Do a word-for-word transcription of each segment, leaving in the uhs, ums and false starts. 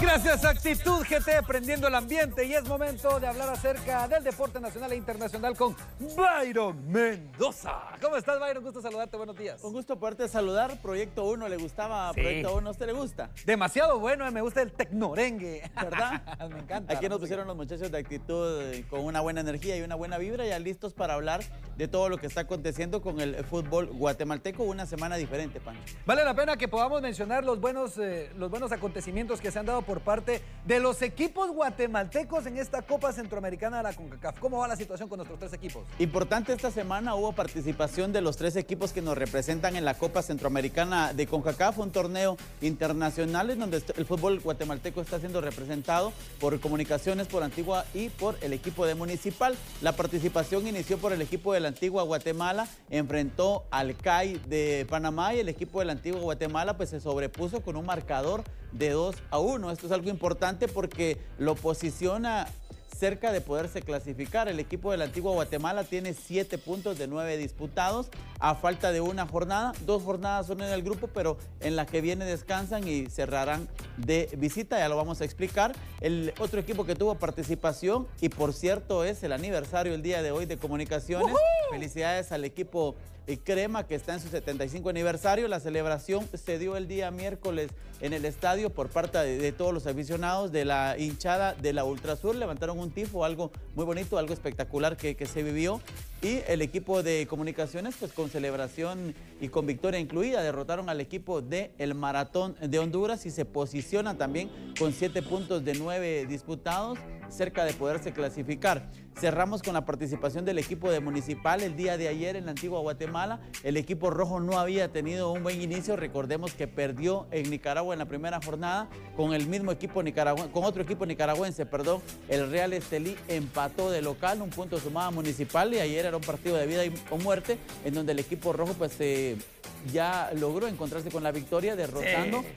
Gracias Actitud G T, prendiendo el ambiente, y es momento de hablar acerca del deporte nacional e internacional con Byron Mendoza. ¿Cómo estás, Byron? Gusto saludarte, buenos días. Un gusto poderte saludar. Proyecto uno, ¿le gustaba? Sí. Proyecto uno, ¿a usted le gusta? Demasiado bueno, me gusta el tecnorengue. ¿Verdad? Me encanta. Aquí nos pusieron los muchachos de Actitud con una buena energía y una buena vibra, ya listos para hablar de todo lo que está aconteciendo con el fútbol guatemalteco. Una semana diferente, Pancho. Vale la pena que podamos mencionar los buenos, eh, los buenos acontecimientos que se han dado por parte de los equipos guatemaltecos en esta Copa Centroamericana de la CONCACAF. ¿Cómo va la situación con nuestros tres equipos? Importante, esta semana hubo participación de los tres equipos que nos representan en la Copa Centroamericana de CONCACAF, un torneo internacional en donde el fútbol guatemalteco está siendo representado por Comunicaciones, por Antigua y por el equipo de Municipal. La participación inició por el equipo de la Antigua Guatemala, enfrentó al C A I de Panamá y el equipo de la Antigua Guatemala pues se sobrepuso con un marcador de dos a uno. Esto es algo importante porque lo posiciona cerca de poderse clasificar. El equipo de la Antigua Guatemala tiene siete puntos de nueve disputados a falta de una jornada. Dos jornadas son en el grupo, pero en la que viene descansan y cerrarán de visita. Ya lo vamos a explicar. El otro equipo que tuvo participación, y por cierto es el aniversario el día de hoy de Comunicaciones. ¡Uh-huh! Felicidades al equipo Crema, que está en su setenta y cinco aniversario. La celebración se dio el día miércoles en el estadio por parte de, de todos los aficionados de la hinchada de la Ultrasur. Levantaron un tifo, algo muy bonito, algo espectacular que, que se vivió. Y el equipo de Comunicaciones, pues con celebración y con victoria incluida, derrotaron al equipo de el Maratón de Honduras y se posicionan también con siete puntos de nueve disputados, cerca de poderse clasificar. Cerramos con la participación del equipo de Municipal el día de ayer en la Antigua Guatemala. El equipo rojo no había tenido un buen inicio. Recordemos que perdió en Nicaragua en la primera jornada con el mismo equipo nicaragüense, con otro equipo nicaragüense, perdón. El Real Estelí empató de local, un punto sumado a Municipal, y ayer era un partido de vida o muerte en donde el equipo rojo pues eh, ya logró encontrarse con la victoria, derrotando sí.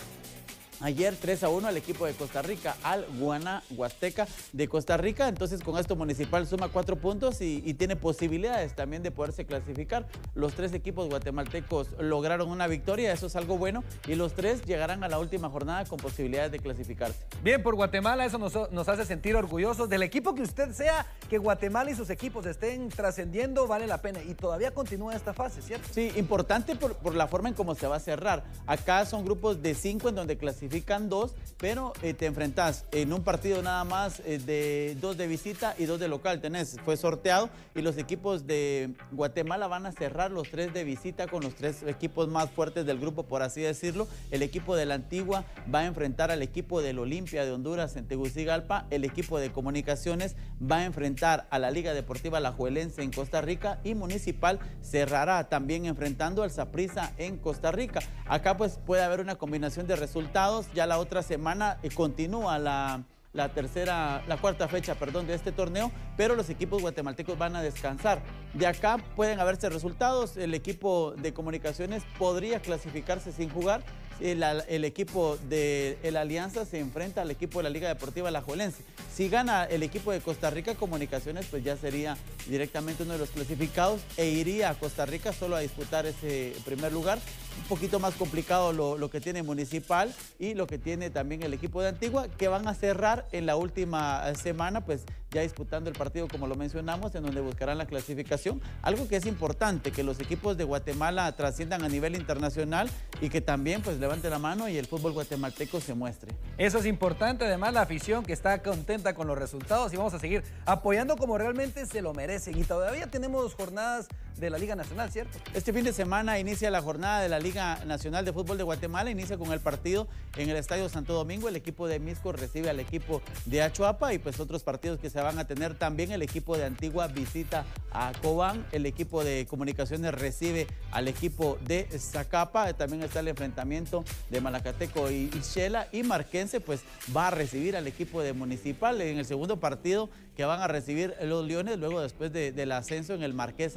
Ayer tres a uno al equipo de Costa Rica, al Guaná Huasteca de Costa Rica. Entonces con esto Municipal suma cuatro puntos y, y tiene posibilidades también de poderse clasificar. Los tres equipos guatemaltecos lograron una victoria, eso es algo bueno, y los tres llegarán a la última jornada con posibilidades de clasificarse. Bien por Guatemala, eso nos, nos hace sentir orgullosos. Del equipo que usted sea, que Guatemala y sus equipos estén trascendiendo, vale la pena. Y todavía continúa esta fase, ¿cierto? Sí, importante por, por la forma en cómo se va a cerrar. Acá son grupos de cinco en donde clasifican Clasifican dos, pero eh, te enfrentas en un partido nada más eh, de dos de visita y dos de local. Tenés, fue sorteado y los equipos de Guatemala van a cerrar los tres de visita con los tres equipos más fuertes del grupo, por así decirlo. El equipo de la Antigua va a enfrentar al equipo del Olimpia de Honduras en Tegucigalpa. El equipo de Comunicaciones va a enfrentar a la Liga Deportiva Alajuelense en Costa Rica, y Municipal cerrará también enfrentando al Saprissa en Costa Rica. Acá pues puede haber una combinación de resultados. Ya la otra semana eh, continúa la, la tercera, la cuarta fecha, perdón, de este torneo, pero los equipos guatemaltecos van a descansar. De acá pueden haberse resultados. El equipo de Comunicaciones podría clasificarse sin jugar. El, el equipo de el Alianza se enfrenta al equipo de la Liga Deportiva Alajuelense. Si gana el equipo de Costa Rica, Comunicaciones pues ya sería directamente uno de los clasificados e iría a Costa Rica solo a disputar ese primer lugar. Un poquito más complicado lo, lo que tiene Municipal y lo que tiene también el equipo de Antigua, que van a cerrar en la última semana pues ya disputando el partido, como lo mencionamos, en donde buscarán la clasificación. Algo que es importante, que los equipos de Guatemala trasciendan a nivel internacional y que también pues levanten la mano y el fútbol guatemalteco se muestre. Eso es importante, además la afición que está contenta con los resultados, y vamos a seguir apoyando como realmente se lo merecen. Y todavía tenemos jornadas de la Liga Nacional, ¿cierto? Este fin de semana inicia la jornada de la Liga Nacional de Fútbol de Guatemala, inicia con el partido en el Estadio Santo Domingo. El equipo de Misco recibe al equipo de Achuapa, y pues otros partidos que se van a tener también. El equipo de Antigua visita a Cobán, el equipo de Comunicaciones recibe al equipo de Zacapa, también está el enfrentamiento de Malacateco y Xela, y Marquense pues va a recibir al equipo de Municipal en el segundo partido que van a recibir los Leones luego después de, del ascenso en el Marquesa de la Ensenada.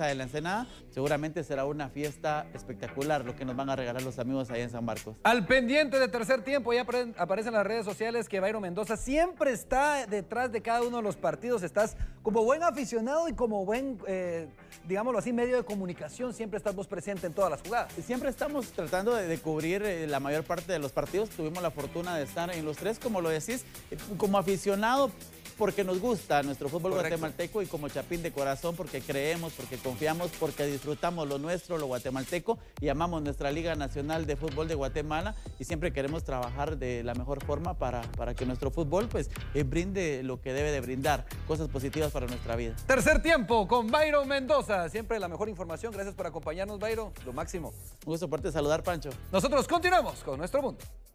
nada, seguramente será una fiesta espectacular lo que nos van a regalar los amigos allá en San Marcos. Al pendiente de tercer tiempo, ya aparecen las redes sociales que Byron Mendoza siempre está detrás de cada uno de los partidos. Estás como buen aficionado y como buen, eh, digámoslo así, medio de comunicación, siempre estás vos presente en todas las jugadas. Siempre estamos tratando de, de cubrir eh, la mayor parte de los partidos. Tuvimos la fortuna de estar en los tres, como lo decís, eh, como aficionado, porque nos gusta nuestro fútbol Correcto. guatemalteco, y como chapín de corazón, porque creemos, porque confiamos, porque disfrutamos lo nuestro, lo guatemalteco, y amamos nuestra Liga Nacional de Fútbol de Guatemala, y siempre queremos trabajar de la mejor forma para, para que nuestro fútbol pues eh, brinde lo que debe de brindar, cosas positivas para nuestra vida. Tercer tiempo con Byron Mendoza, siempre la mejor información. Gracias por acompañarnos, Byron, lo máximo. Un gusto poderte saludar, Pancho. Nosotros continuamos con nuestro mundo.